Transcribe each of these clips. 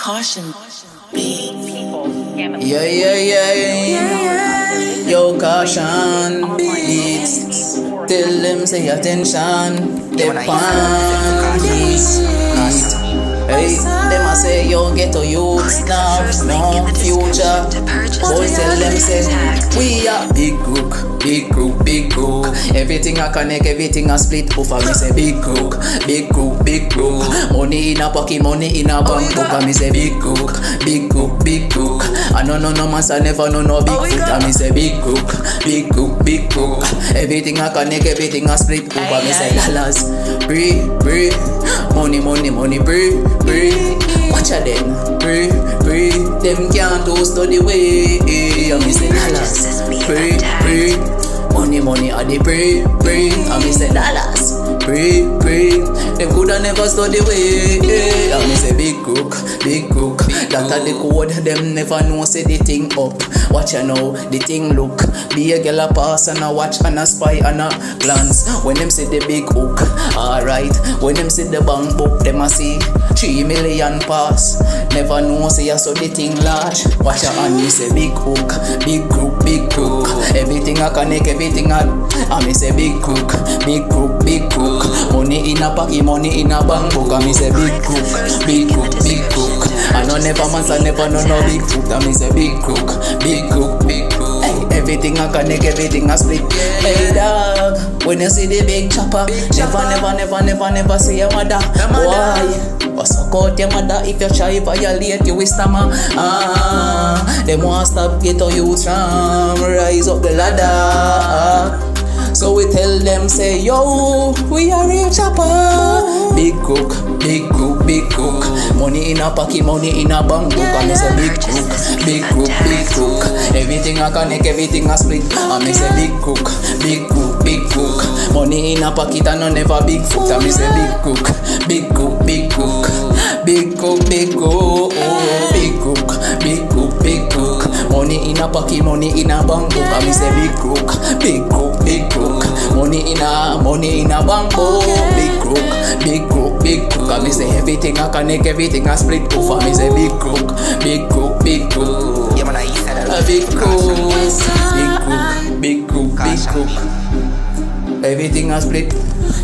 Caution. Yeah. Yo, caution. Beats. Tell them say attention. They panties. Hey, them a say yo ghetto youths now, no future. Boys tell them say we are big crook, big crook, big crook. Everything I connect, everything I split over. Me say big crook, big crook, big crook. Money in a pocket, money in a bank book. And me say big crook, big crook, big crook. I no man, I never know big foot. And me say big crook, big crook, big crook. Everything I connect, everything I split over. Me say dollars, breathe, money, breathe. Watch out them, breathe. Them can't do study way. I me say dollars, breathe. Money, I dey breathe. I me say dollars, breathe. Them coulda never study way. I me say big crook. That a the code. Them never know say the thing up. Watch ya know the thing look. Be a girl a pass and a watch and a spy and a glance. When them see the big hook, alright. When them see the bank book, them a see 3 million pass. Never know say ya so the thing large. Watch ya and me say big hook, big crook. Everything I connect, everything I me say big crook. Money in a pocket, money in a bank book. I me say big crook. I know never man, I never know no big crook. I me say big crook. Hey, everything I connect, everything I split. Hey dog, when you see the big chopper, never say your mother. Why? Or suck out your mother if you try violate you with stammer. Them want stop ghetto youths from rise up the ladder. So we tell them say yo, we are real chopper. Big crook. Money in a pocket, money in a bank book. I me say big crook. Everything I connect, everything I split. I me say big crook. Money in a pocket and no never big foot. I me say big crook. Money in a pocket, money in a bank book. I me say big crook. Money in a bank book. Big crook. I me say everything I connect, everything I split over. I me say big crook. Yeah, man, I used to A big crook. Everything I split.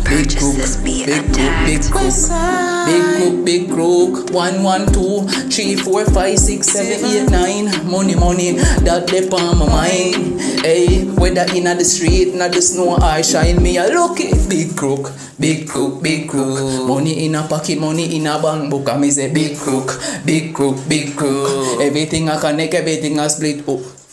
Big crook. 1, 1, 2, 3, 4, 5, 6, 7, 8, 9. Money, that dep on my mind. Hey, whether in the street, not the snow, I shine me a lucky. Big crook. Money in a pocket, money in a bank book. I me say big crook. Everything I connect, everything I split up.